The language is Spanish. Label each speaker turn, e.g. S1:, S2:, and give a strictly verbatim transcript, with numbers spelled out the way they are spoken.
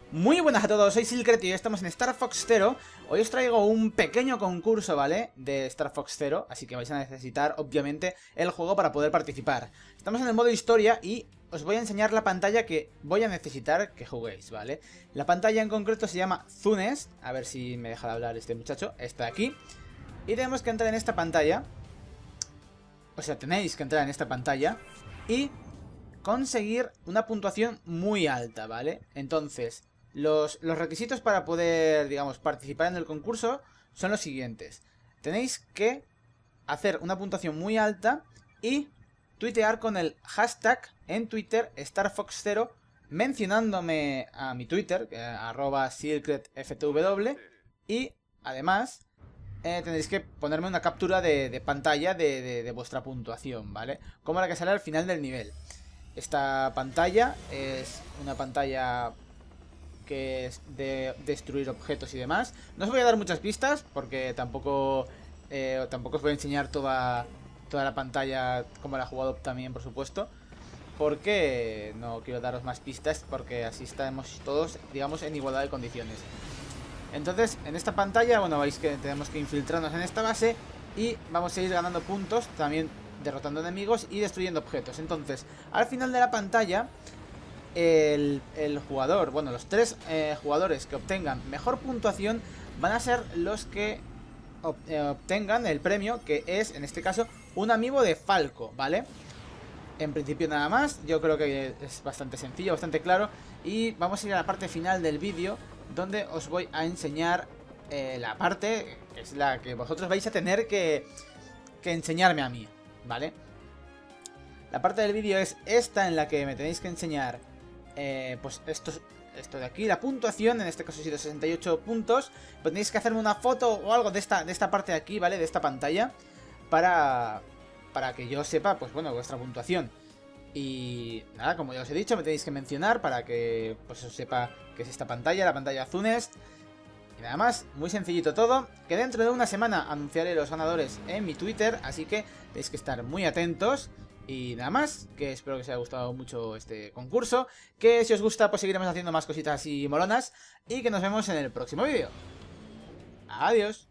S1: Muy buenas a todos, soy Silkret y hoy estamos en Star Fox Zero. Hoy os traigo un pequeño concurso, ¿vale? De Star Fox Zero, así que vais a necesitar, obviamente, el juego para poder participar. Estamos en el modo historia y os voy a enseñar la pantalla que voy a necesitar que juguéis, ¿vale? La pantalla en concreto se llama Zunest, a ver si me deja de hablar este muchacho, está aquí. Y tenemos que entrar en esta pantalla, o sea, tenéis que entrar en esta pantalla y conseguir una puntuación muy alta, ¿vale? Entonces, los, los requisitos para poder, digamos, participar en el concurso son los siguientes. Tenéis que hacer una puntuación muy alta y tuitear con el hashtag en Twitter StarFoxZero, mencionándome a mi Twitter, eh, arroba SilkretFTW, y además eh, tendréis que ponerme una captura de, de pantalla de, de, de vuestra puntuación, ¿vale? Como la que sale al final del nivel. Esta pantalla es una pantalla que es de destruir objetos y demás. No os voy a dar muchas pistas porque tampoco eh, tampoco os voy a enseñar toda, toda la pantalla como la he jugado también, por supuesto. Porque no quiero daros más pistas porque así estamos todos, digamos, en igualdad de condiciones. Entonces, en esta pantalla, bueno, veis que tenemos que infiltrarnos en esta base y vamos a ir ganando puntos, también derrotando enemigos y destruyendo objetos. Entonces, al final de la pantalla, el, el jugador, bueno, los tres eh, jugadores que obtengan mejor puntuación van a ser los que ob, eh, obtengan el premio, que es, en este caso, un amiibo de Falco, ¿vale? En principio nada más, yo creo que es bastante sencillo, bastante claro. Y vamos a ir a la parte final del vídeo, donde os voy a enseñar eh, la parte, que es la que vosotros vais a tener que, que enseñarme a mí, ¿vale? La parte del vídeo es esta, en la que me tenéis que enseñar eh, pues esto, esto de aquí, la puntuación. En este caso ha sido sesenta y ocho puntos. Pues tenéis que hacerme una foto o algo de esta, de esta parte de aquí, ¿vale? De esta pantalla, para... para que yo sepa, pues bueno, vuestra puntuación. Y nada, como ya os he dicho, me tenéis que mencionar para que pues os sepa que es esta pantalla, la pantalla Zunest. Y nada más, muy sencillito todo, que dentro de una semana anunciaré los ganadores en mi Twitter, así que tenéis que estar muy atentos. Y nada más, que espero que os haya gustado mucho este concurso, que si os gusta pues seguiremos haciendo más cositas así molonas, y que nos vemos en el próximo vídeo. Adiós.